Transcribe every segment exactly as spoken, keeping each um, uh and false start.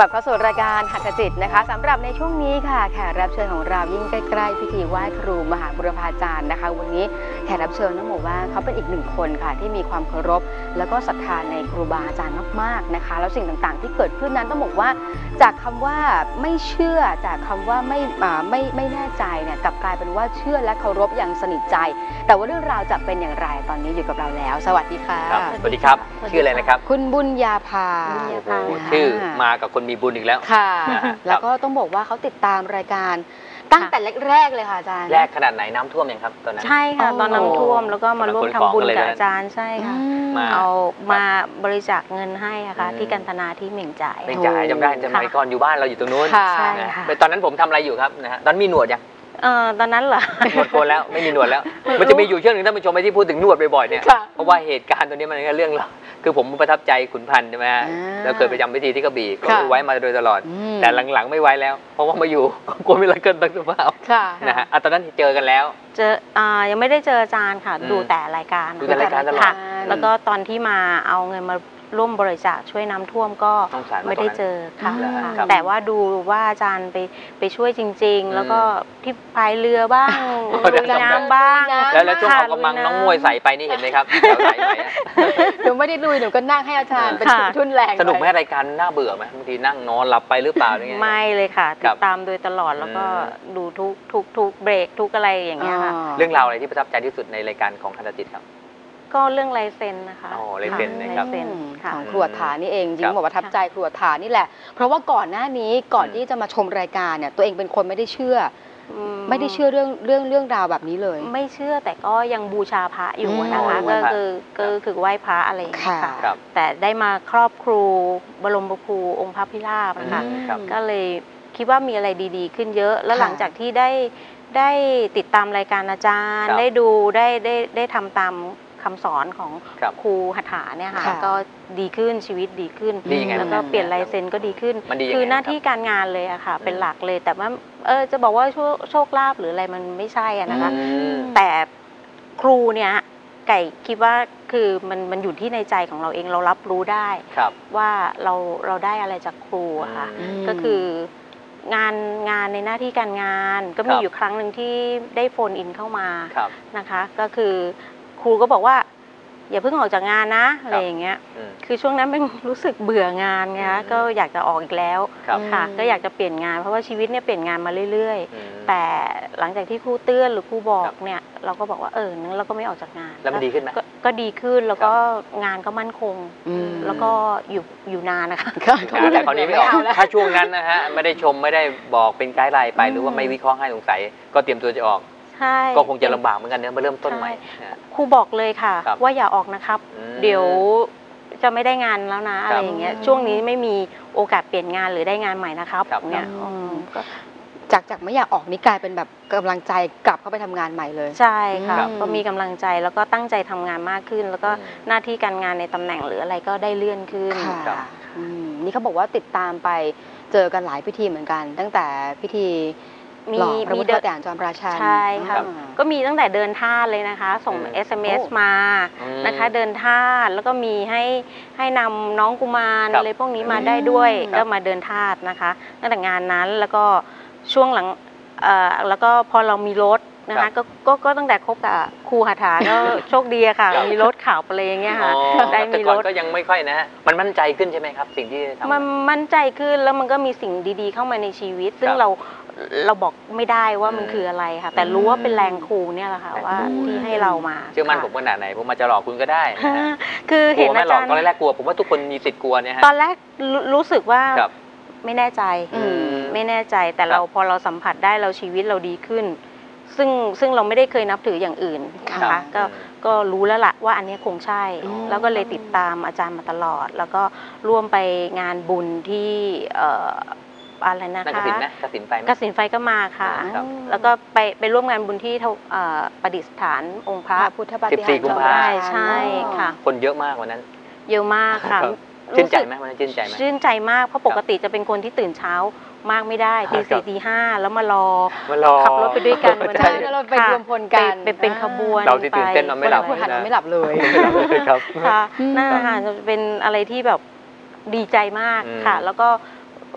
ลับเข้าสู่รายการหัตถจิตนะคะสำหรับในช่วงนี้ค่ะแขกรับเชิญของเรายิ่งใกล้ๆพิธีไหว้ครูมหาบุรพาจารย์นะคะวันนี้แขกรับเชิญต้องบอกว่าเขาเป็นอีกหนึ่งคนค่ะที่มีความเคารพแล้วก็ศรัทธาในครูบาอาจารย์มากๆนะคะแล้วสิ่งต่างๆที่เกิดขึ้นนั้นต้องบอกว่าจากคำว่าไม่เชื่อจากคำว่าไม่ไม่ไม่แน่ใจเนี่ยกลับกลายเป็นว่าเชื่อและเคารพอย่างสนิทใจแต่ว่าเรื่องราวจะเป็นอย่างไรตอนนี้อยู่กับเราแล้วสวัสดีค่ะสวัสดีครับชื่ออะไรนะครับคุณบุญญาภาชื่อมากับคนมีบุญอีกแล้วค่ะแล้วก็ต้องบอกว่าเขาติดตามรายการตั้งแต่แรกๆเลยค่ะอาจารย์แรกขนาดไหนน้ำท่วมยังครับตอนนั้นใช่ค่ะตอนน้ำท่วมแล้วก็มาร่วมทำบุญกับอาจารย์ใช่ค่ะเอามาบริจาคเงินให้ค่ะที่กันตนาที่เหม่งจ่ายเหม่งจ่ายจำได้สมัยก่อนอยู่บ้านเราอยู่ตรงนู้นใช่ค่ะตอนนั้นผมทำอะไรอยู่ครับนะฮะตอนมีหนวดยังเออตอนนั้นเหรอหนวดโกนแล้วไม่มีหนวดแล้วมันจะมีอยู่ช่วงหนึ่งท่านผู้ชมที่พูดถึงหนวดบ่อยๆเนี่ยเพราะว่าเหตุการณ์ตัวนี้มันเป็นเรื่องเราคือผมประทับใจขุนพันธ์ใช่ไหมฮะแล้วเคยไปจำพิธีที่กระบี่ก็ไว้มาโดยตลอดแต่หลังๆไม่ไว้แล้วเพราะว่ามาอยู่กลัวมีอะไรเกินตั้งตัวเปล่านะฮะตอนนั้นเจอกันแล้วเจออ่ายังไม่ได้เจออาจารย์ค่ะดูแต่รายการดูแต่รายการตลอดแล้วก็ตอนที่มาเอาเงินมาร่วมบริจาคช่วยน้ำท่วมก็ไม่ได้เจอค่ะแต่ว่าดูว่าอาจารย์ไปไปช่วยจริงๆแล้วก็ที่พายเรือบ้างลุยน้ำบ้างแล้วแล้วช่วงเอากำลังน้องมวยใส่ไปนี่เห็นไหมครับใส่ไปหนูไม่ได้ลุยหนูก็นั่งให้อาจารย์เป็นทุนแรงสนุกไหมรายการน่าเบื่อไหมบางทีนั่งนอนหลับไปหรือเปล่าเนี่ยไม่เลยค่ะติดตามโดยตลอดแล้วก็ดูทุกทุกทุกเบรกทุกอะไรอย่างเงี้ยค่ะเรื่องราวอะไรที่ประทับใจที่สุดในรายการของหัตถจิตครับก็เรื่องลายเซ็นนะคะอ๋อลายเซ็นนะครับของครัวถานี่เองจริงบอกประทับใจครัวถานี่แหละเพราะว่าก่อนหน้านี้ก่อนที่จะมาชมรายการเนี่ยตัวเองเป็นคนไม่ได้เชื่อไม่ได้เชื่อเรื่องเรื่องเรื่องราวแบบนี้เลยไม่เชื่อแต่ก็ยังบูชาพระอยู่นะคะก็คือก็คือไหว้พระอะไรอย่างเงี้ยค่ะแต่ได้มาครอบครูบรมครูองค์พระพิราบนะคะก็เลยคิดว่ามีอะไรดีๆขึ้นเยอะแล้วหลังจากที่ได้ได้ติดตามรายการอาจารย์ได้ดูได้ได้ได้ทำตามคำสอนของครูหัตถาเนี่ยค่ะก็ดีขึ้นชีวิตดีขึ้นแล้วก็เปลี่ยนลายเซ็นก็ดีขึ้นคือหน้าที่การงานเลยอะค่ะเป็นหลักเลยแต่ว่าเออจะบอกว่าโชคโชคลาภหรืออะไรมันไม่ใช่อะนะคะแต่ครูเนี่ยไก่คิดว่าคือมันมันอยู่ที่ในใจของเราเองเรารับรู้ได้ว่าเราเราได้อะไรจากครูอะค่ะก็คืองานงานในหน้าที่การงานก็มีอยู่ครั้งหนึ่งที่ได้โฟนอินเข้ามานะคะก็คือครูก็บอกว่าอย่าเพิ่งออกจากงานนะอะไรอย่างเงี้ยคือช่วงนั้นมันรู้สึกเบื่องานไงคะก็อยากจะออกอีกแล้วค่ะก็อยากจะเปลี่ยนงานเพราะว่าชีวิตเนี่ยเปลี่ยนงานมาเรื่อยๆแต่หลังจากที่ครูเตือนหรือครูบอกเนี่ยเราก็บอกว่าเออนั้นเราก็ไม่ออกจากงานแล้วมันดีขึ้นไหมก็ดีขึ้นแล้วก็งานก็มั่นคงแล้วก็อยู่อยู่นานนะคะแต่คราวนี้ไม่ออกถ้าช่วงนั้นนะฮะไม่ได้ชมไม่ได้บอกเป็นไกด์ไลน์ไปหรือว่าไม่วิเคราะห์ให้สงสัยก็เตรียมตัวจะออกก็คงจะลำบากเหมือนกันเนี่ยมาเริ่มต้นใหม่ครูบอกเลยค่ะว่าอย่าออกนะครับเดี๋ยวจะไม่ได้งานแล้วนะอะไรอย่างเงี้ยช่วงนี้ไม่มีโอกาสเปลี่ยนงานหรือได้งานใหม่นะครับเนี่ยจากจากไม่อยากออกนี่กลายเป็นแบบกำลังใจกลับเข้าไปทำงานใหม่เลยใช่ค่ะก็มีกำลังใจแล้วก็ตั้งใจทำงานมากขึ้นแล้วก็หน้าที่การงานในตำแหน่งหรืออะไรก็ได้เลื่อนขึ้นนี่เขาบอกว่าติดตามไปเจอกันหลายพิธีเหมือนกันตั้งแต่พิธีมีมีเดินจอมราชันใช่ค่ะก็มีตั้งแต่เดินท่าเลยนะคะส่ง เอส เอ็ม เอส มานะคะเดินท่าแล้วก็มีให้ให้นำน้องกุมารอะไรพวกนี้มาได้ด้วยก็มาเดินท่านะคะตั้งแต่งานนั้นแล้วก็ช่วงหลังแล้วก็พอเรามีรถนะคะก็ก็ก็ตั้งแต่คบกับครูหัตถาก็โชคดีค่ะมีรถข่าวไปเลยอย่างเงี้ยค่ะได้มีรถก็ยังไม่ค่อยนะฮะมันมั่นใจขึ้นใช่ไหมครับสิ่งที่ทำมันมั่นใจขึ้นแล้วมันก็มีสิ่งดีๆเข้ามาในชีวิตซึ่งเราเราบอกไม่ได้ว่ามันคืออะไรค่ะแต่รู้ว่าเป็นแรงครูเนี่ยแหละค่ะว่าที่ให้เรามาเชื่อมั่นผมขนาดไหนผมมาจะหลอกคุณก็ได้คือเห็นอาจารย์ตอนแรกกลัวผมว่าทุกคนมีสิทธิ์กลัวเนี่ยฮะตอนแรกรู้สึกว่าไม่แน่ใจไม่แน่ใจแต่เราพอเราสัมผัสได้เราชีวิตเราดีขึ้นซึ่งซึ่งเราไม่ได้เคยนับถืออย่างอื่นนะคะก็ก็รู้แล้วล่ะว่าอันนี้คงใช่แล้วก็เลยติดตามอาจารย์มาตลอดแล้วก็ร่วมไปงานบุญที่อะไรนะคะกสินนะกสินไฟกสินไฟก็มาค่ะแล้วก็ไปไปร่วมงานบุญที่ประดิษฐานองค์พระพุทธปฏิหารย์ได้ใช่ค่ะคนเยอะมากวันนั้นเยอะมากค่ะชื่นใจไหมวันนั้นชื่นใจไหมชื่นใจมากเพราะปกติจะเป็นคนที่ตื่นเช้ามากไม่ได้ตีสี่ตีห้าแล้วมารอขับรถไปด้วยกันวันนั้นเราไปรวมพลกันเป็นขบวนเราที่ตื่นเต้นนอนไม่หลับผู้หันไม่หลับเลยครับน่าจะเป็นอะไรที่แบบดีใจมากค่ะแล้วก็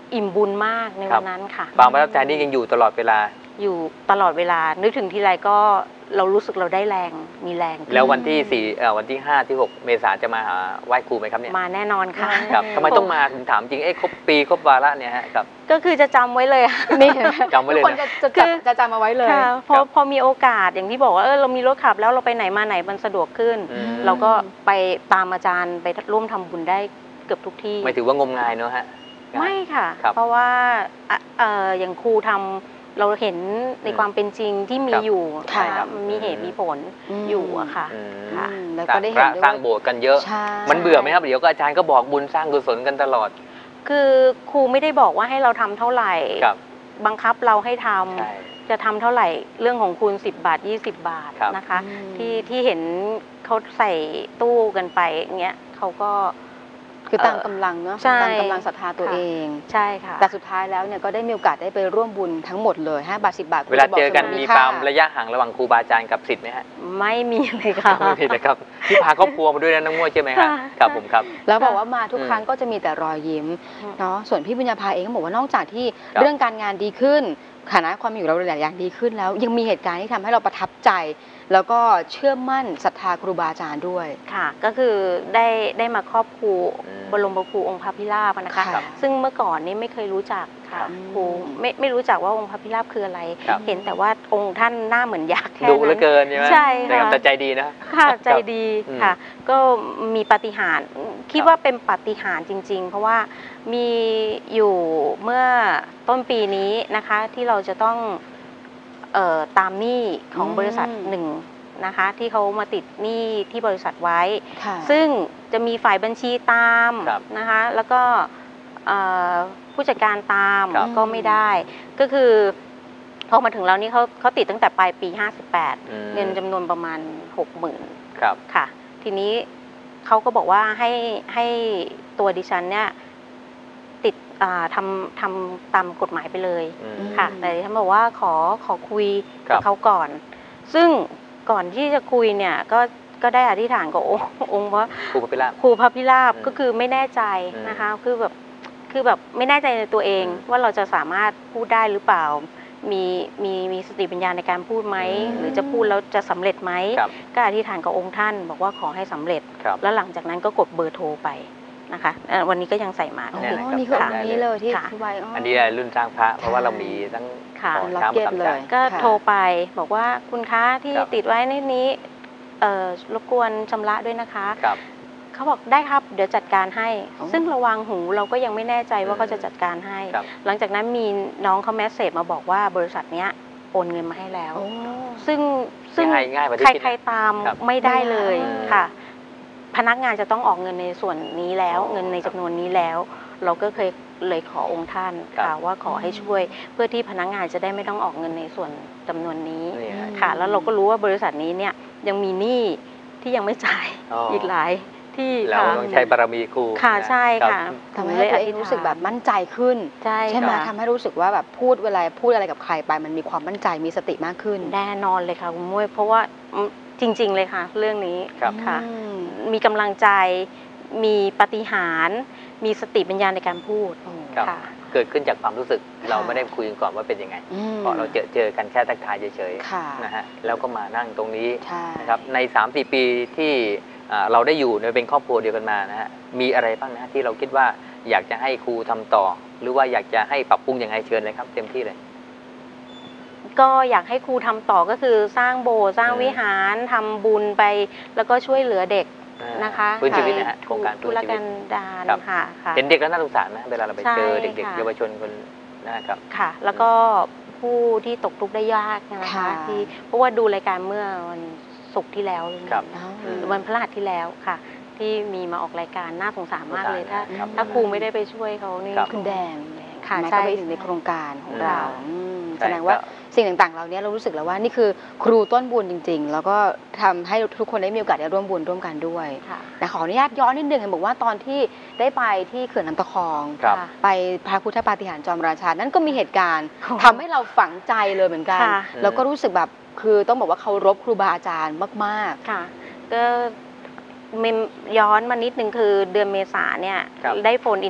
อิ่มบุญมากในวันนั้นค่ะความประทับใจนี่ยังอยู่ตลอดเวลาอยู่ตลอดเวลานึกถึงทีไรก็เรารู้สึกเราได้แรงมีแรงแล้ววันที่สี่เอ่อวันที่ห้าที่หกเมษาจะมาหาไหว้ครูไหมครับเนี่ยมาแน่นอนค่ะครับทำไมต้องมาผมถามจริงเอ๊ะครบปีครบวาระเนี่ยฮะครับก็คือจะจำไว้เลยนี่จำไว้เลยคนจะจะจะจำเอาไว้เลยพอพอมีโอกาสอย่างที่บอกว่าเออเรามีรถขับแล้วเราไปไหนมาไหนมันสะดวกขึ้นเราก็ไปตามอาจารย์ไปร่วมทำบุญได้เกือบทุกที่ไม่ถือว่างมงายเนอะฮะไม่ค่ะเพราะว่าเอ่ออย่างครูทำเราเห็นในความเป็นจริงที่มีอยู่ค่ะมันมีเหตุมีผลอยู่อะค่ะแล้วก็ได้เห็นสร้างโบสถ์กันเยอะมันเบื่อไหมครับเดี๋ยวก็อาจารย์ก็บอกบุญสร้างกุศลกันตลอดคือครูไม่ได้บอกว่าให้เราทำเท่าไหร่บังคับเราให้ทำจะทำเท่าไหร่เรื่องของคุณสิบบาทยี่สิบบาทนะคะที่ที่เห็นเขาใส่ตู้กันไปเงี้ยเขาก็คือตามกำลังเนาะตามกำลังศรัทธาตัวเองใช่ค่ะแต่สุดท้ายแล้วเนี่ยก็ได้มีโอกาสได้ไปร่วมบุญทั้งหมดเลยห้าบาทสิบบาทเวลาเจอกันมีความระยะห่างระหว่างครูบาอาจารย์กับศิษย์ไหมฮะไม่มีเลยค่ะไม่มีเลยครับที่พาครอบครัวมาด้วยนะน้องมั่วใช่ไหมครับครับผมครับแล้วบอกว่ามาทุกครั้งก็จะมีแต่รอยยิ้มเนาะส่วนพี่บุญญาภาเองก็บอกว่านอกจากที่เรื่องการงานดีขึ้นฐานะความอยู่เราหลายอย่างดีขึ้นแล้วยังมีเหตุการณ์ที่ทำให้เราประทับใจแล้วก็เชื่อมั่นศรัทธาครูบาอาจารย์ด้วยค่ะก็คือได้ได้มาครอบครูบรมครูองค์พระพิราบนะคะซึ่งเมื่อก่อนนี้ไม่เคยรู้จักค่ะครูไม่ไม่รู้จักว่าองค์พระพิราบคืออะไรเห็นแต่ว่าองค์ท่านหน้าเหมือนยักษ์แค่นั้นดูเหลือเกินใช่ไหมใช่ค่ะแต่ใจดีนะค่ะใจดีค่ะก็มีปาฏิหาริย์คิดว่าเป็นปาฏิหาริย์จริงๆเพราะว่ามีอยู่เมื่อต้นปีนี้นะคะที่เราจะต้องเอ่อตามหนี้ของบริษัทหนึ่งนะคะที่เขามาติดหนี้ที่บริษัทไว้ซึ่งจะมีฝ่ายบัญชีตามนะคะแล้วก็ผู้จัดการตามก็ไม่ได้ก็คือพอมาถึงแล้วนี่เขาเขาติดตั้งแต่ปลายปีห้าสิบแปดเงินจำนวนประมาณหกหมื่นค่ะทีนี้เขาก็บอกว่าให้ให้ตัวดิฉันเนี่ยติดทำทำตามกฎหมายไปเลยค่ะแต่ดิฉันบอกว่าขอขอคุยกับเขาก่อนซึ่งก่อนที่จะคุยเนี่ยก็ก็ได้อธิษฐานกับองค์พระครูพระพิราบครูพระพิราบก็คือไม่แน่ใจนะคะคือแบบคือแบบไม่แน่ใจในตัวเองว่าเราจะสามารถพูดได้หรือเปล่ามีมีมีสติปัญญาในการพูดไหมหรือจะพูดแล้วจะสำเร็จไหมก็อธิษฐานกับองค์ท่านบอกว่าขอให้สำเร็จแล้วหลังจากนั้นก็กดเบอร์โทรไปนะคะวันนี้ก็ยังใส่มานี่คืออันนี้เลยที่ไว้อันนี้รุ่นสร้างพระเพราะว่าเรามีทั้งของล็อกเก็ตเลยก็โทรไปบอกว่าคุณคะที่ติดไว้ในนี้รบกวนชำระด้วยนะคะเขาบอกได้ครับเดี๋ยวจัดการให้ซึ่งระวังหูเราก็ยังไม่แน่ใจว่าเขาจะจัดการให้หลังจากนั้นมีน้องเขาแมสเสจมาบอกว่าบริษัทเนี้ยโอนเงินมาให้แล้วซึ่งซึ่งใครใครตามไม่ได้เลยค่ะพนักงานจะต้องออกเงินในส่วนนี้แล้วเงินในจำนวนนี้แล้วเราก็เคยเลยขอองค์ท่านค่ะว่าขอให้ช่วยเพื่อที่พนักงานจะได้ไม่ต้องออกเงินในส่วนจำนวนนี้ค่ะแล้วเราก็รู้ว่าบริษัทนี้เนี่ยยังมีหนี้ที่ยังไม่จ่ายอีกหลายที่เราต้องใช้บารมีครูค่ะใช่ค่ะทำให้ตัวเองรู้สึกแบบมั่นใจขึ้นใช่ไหมทำให้รู้สึกว่าแบบพูดเวลาพูดอะไรกับใครไปมันมีความมั่นใจมีสติมากขึ้นแน่นอนเลยค่ะคุณมุ้ยเพราะว่าจริงๆเลยค่ะเรื่องนี้ค่ะมีกำลังใจมีปาฏิหาริย์มีสติปัญญาในการพูดค่ะเกิดขึ้นจากความรู้สึกเราไม่ได้คุยกันก่อนว่าเป็นยังไงเพราะเราเจอเจอกันแค่ทักทายเฉยๆนะฮะแล้วก็มานั่งตรงนี้นะครับใน สามถึงสี่ ปีที่เราได้อยู่เป็นครอบครัวเดียวกันมานะฮะมีอะไรบ้างนะที่เราคิดว่าอยากจะให้ครูทำต่อหรือว่าอยากจะให้ปรับปรุงยังไงเชิญเลยครับเต็มที่เลยก็อยากให้ครูทำต่อก็คือสร้างโบสถ์สร้างวิหารทำบุญไปแล้วก็ช่วยเหลือเด็กนะคะพื้นชีวิตนะฮะโครงการพื้นชีวิตดานค่ะเห็นเด็กแล้วน่าสงสารนะเวลาเราไปเจอเด็กๆเยาวชนคนนะครับค่ะแล้วก็ผู้ที่ตกทุกข์ได้ยากนะคะที่เพราะว่าดูรายการเมื่อวันศุกร์ที่แล้ววันพฤหัสที่แล้วค่ะที่มีมาออกรายการน่าสงสารมากเลยถ้าถ้าครูไม่ได้ไปช่วยเขานี่คุณแดงค่ะใช่ไปถึงในโครงการของเราแสดงว่าสิ่งต่างๆเหล่านี้เรารู้สึกแล้วว่านี่คือครูต้นบุญจริงๆแล้วก็ทำให้ทุกคนได้มีโอกาสได้ร่วมบุญร่วมกันด้วยแต่ขออนุญาตย้อนนิดนึงเห็นบอกว่าตอนที่ได้ไปที่เขื่อนลำตะคองไปพระพุทธปาฏิหาริย์จอมราชานั้นก็มีเหตุการณ์ทำให้เราฝังใจเลยเหมือนกันแล้วก็รู้สึกแบบคือต้องบอกว่าเคารพครูบาอาจารย์มากๆค่ะก็ย้อนมานิดนึงคือเดือนเมษาเนี่ยได้โฟนอินกับ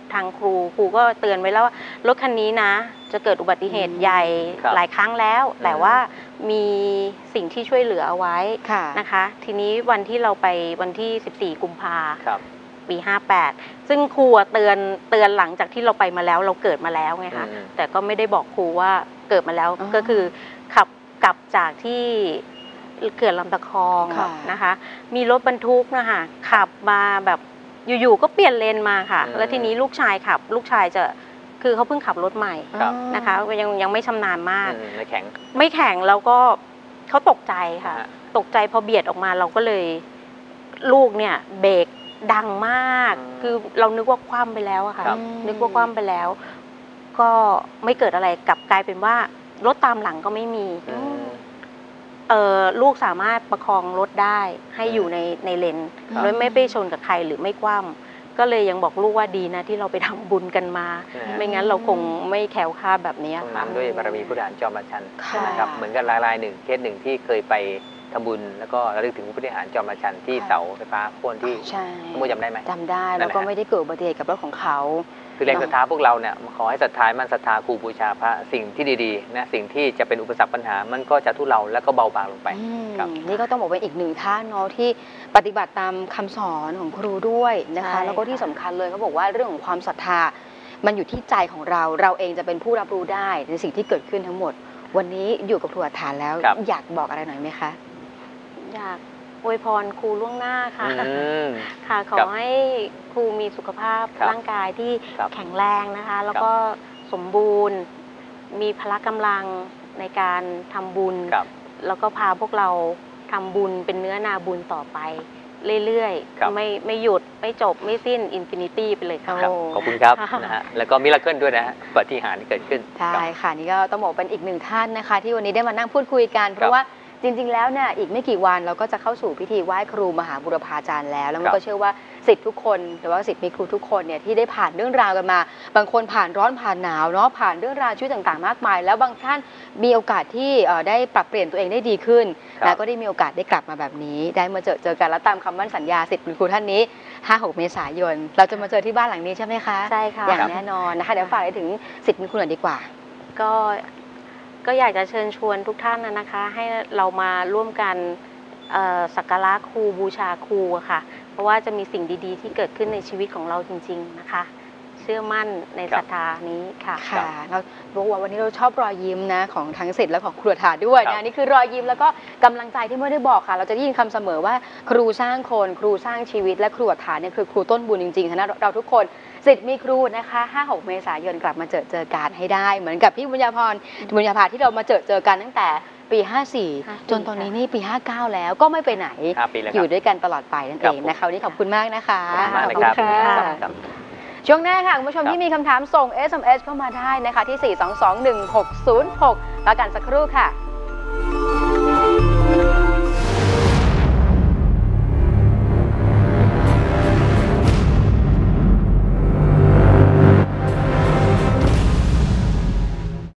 ทางครูครูก็เตือนไว้แล้วว่ารถคันนี้นะจะเกิดอุบัติเหตุใหญ่หลายครั้งแล้วแต่ว่ามีสิ่งที่ช่วยเหลือเอาไว้นะคะทีนี้วันที่เราไปวันที่สิบสี่กุมภาพันธ์ปีห้าแปดซึ่งครูเตือนเตือนหลังจากที่เราไปมาแล้วเราเกิดมาแล้วไงคะแต่ก็ไม่ได้บอกครูว่าเกิดมาแล้วก็คือขับกลับจากที่เขื่อนลำตะคองนะคะมีรถบรรทุกนะคะขับมาแบบอยู่ๆก็เปลี่ยนเลนมาค่ะแล้วทีนี้ลูกชายขับลูกชายจะคือเขาเพิ่งขับรถใหม่นะคะยังยังไม่ชำนาญมากไม่แข็งไม่แข็งแล้วก็เขาตกใจค่ะตกใจพอเบียดออกมาเราก็เลยลูกเนี่ยเบรกดังมากคือเรานึกว่าคว่ำไปแล้วอะค่ะนึกว่าคว่ำไปแล้วก็ไม่เกิดอะไรกลับกลายเป็นว่ารถตามหลังก็ไม่มีเออลูกสามารถประคองรถได้ให้อยู่ในในเลนโดยไม่ไปชนกับใครหรือไม่คว่ำก็เลยยังบอกลูกว่าดีนะที่เราไปทำบุญกันมาไม่งั้นเราคงไม่แคล้วคลาดแบบนี้ค่ะด้วยบารมีพุทธานจอมราชันนะครับเหมือนกับรายๆหนึ่งเคสหนึ่งที่เคยไปทำบุญแล้วก็ระลึกถึงพุทธานจอมราชันที่เสาไฟฟ้าโค่นที่ทั้งหมดจำได้ไหมจำได้แล้วก็ไม่ได้เกิดอุบัติเหตุกับรถของเขาคือแรงศรัทธาพวกเราเนี่ยขอให้ศรัทธามันศรัทธาครูบูชาพระสิ่งที่ดีๆนะสิ่งที่จะเป็นอุปสรรคปัญหามันก็จะทุเลาแล้วก็เบาบางลงไปครับนี่ก็ต้องบอกเป็นอีกหนึ่งท่านเนาะที่ปฏิบัติตามคำสอนของครูด้วยนะคะแล้วก็ที่สำคัญเลยเขาบอกว่าเรื่องของความศรัทธามันอยู่ที่ใจของเราเราเองจะเป็นผู้รับรู้ได้ในสิ่งที่เกิดขึ้นทั้งหมดวันนี้อยู่กับครูอัฏฐานแล้วอยากบอกอะไรหน่อยไหมคะอยากอวยพรครูล่วงหน้าค่ะค่ะขอให้ครูมีสุขภาพร่างกายที่แข็งแรงนะคะแล้วก็สมบูรณ์มีพละกำลังในการทำบุญแล้วก็พาพวกเราทำบุญเป็นเนื้อนาบุญต่อไปเรื่อยๆไม่ไม่หยุดไม่จบไม่สิ้นอินฟินิตี้ไปเลยค่ะขอบคุณครับนะฮะแล้วก็มิราเคิลด้วยนะฮะปาฏิหาริย์ที่เกิดขึ้นใช่ค่ะนี่ก็ต้องบอกเป็นอีกหนึ่งท่านนะคะที่วันนี้ได้มานั่งพูดคุยกันเพราะว่าจริงๆแล้วเนี่ยอีกไม่กี่วันเราก็จะเข้าสู่พิธีไหว้ครูมหาบุรพาจารย์แล้วแล้วมันก็เชื่อว่าศิษย์ทุกคนหรือว่าศิษย์มีครูทุกคนเนี่ยที่ได้ผ่านเรื่องราวกันมาบางคนผ่านร้อนผ่านหนาวเนาะผ่านเรื่องราวชีวิตต่างๆมากมายแล้วบางท่านมีโอกาสที่ได้ปรับเปลี่ยนตัวเองได้ดีขึ้นแล้วก็ได้มีโอกาสได้กลับมาแบบนี้ได้มาเจอเจอกันแล้วตามคำมั่นสัญญาศิษย์ครูท่านนี้ ห้าหก เมษายนเราจะมาเจอที่บ้านหลังนี้ใช่ไหมคะใช่ค่ะอย่างแน่นอนนะคะเดี๋ยวฝากไปถึงศิษย์คุณหน่อยดีกว่าก็ก็อยากจะเชิญชวนทุกท่านนะคะให้เรามาร่วมกันสักการะครูบูชาครูค่ะเพราะว่าจะมีสิ่งดีๆที่เกิดขึ้นในชีวิตของเราจริงๆนะคะเชื่อมั่นในศรัทธานี้ค่ะค่ะเราบอกว่าวันนี้เราชอบรอยยิ้มนะของทั้งศิษย์และของครูอัฏฐานด้วยนะนี่คือรอยยิ้มแล้วก็กำลังใจที่ไม่ได้บอกค่ะเราจะได้ยินคำเสมอว่าครูสร้างคนครูสร้างชีวิตและครูอัฏฐานเนี่ยคือครูต้นบุญจริงๆนะเราทุกคนศิษย์มีครูนะคะห้าหก เมษายนกลับมาเจอเจอกันให้ได้เหมือนกับพี่บุญญาพรบุญญาภาที่เรามาเจอเจอกันตั้งแต่ปีห้าสี่จนตอนนี้นี่ปีห้าเก้าแล้วก็ไม่ไปไหนอยู่ด้วยกันตลอดไปนั่นเองนะคะวันนี้ขอบคุณมากนะคะขอบคุณค่ะช่วงหน้าค่ะคุณผู้ชมที่มีคำถามส่ง เอส เอ็ม เอส เข้ามาได้นะคะที่สี่ สอง สอง หนึ่ง หก ศูนย์ หก แล้วกันสักครู่ค่ะ